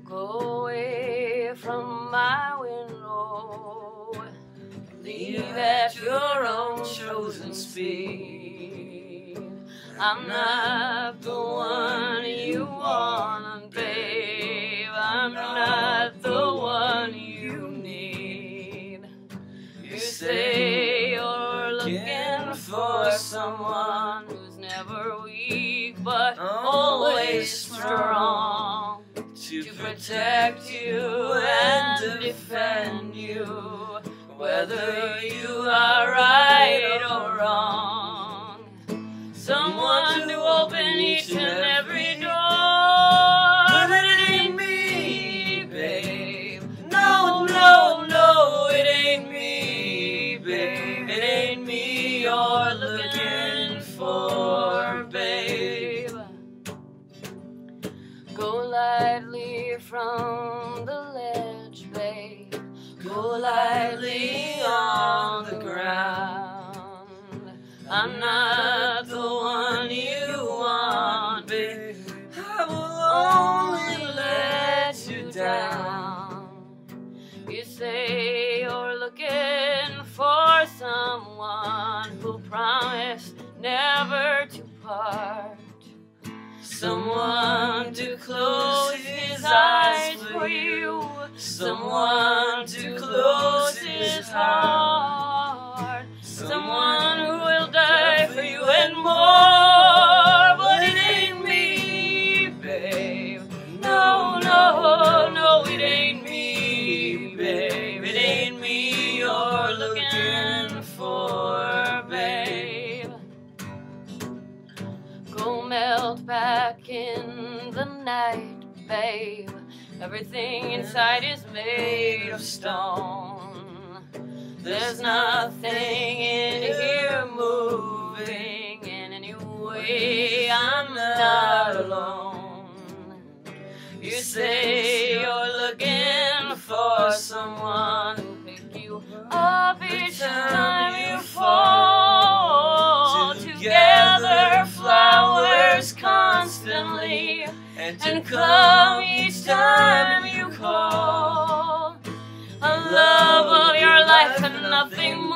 Go away from my window, leave at your own chosen speed. I'm not the one you want, babe. I'm not the one you need. You say you're looking for someone who's never weak but always strong, to protect you and defend you, whether you are right or wrong. Someone to open each and every door. But it ain't me, babe. No, no, no, it ain't me, babe. It ain't me you're looking for, babe. Go lightly from the ledge, babe. Go lightly on the ground. I'm not the one you want, babe. I will only let you down. You say you're looking for someone who'll promise never to part, someone to close his eyes for you, someone to close his heart, someone who will die for you and more. But it ain't me, babe. No, no, no, it ain't me, babe. It ain't me you're looking for, babe. Go melt back in the night, babe. Everything inside is made of stone. There's nothing in here moving in any way. I'm not alone. You say you're looking for someone who'll pick you up each time you fall. Together flowers constantly, and come each time you call. A love of your life and nothing more.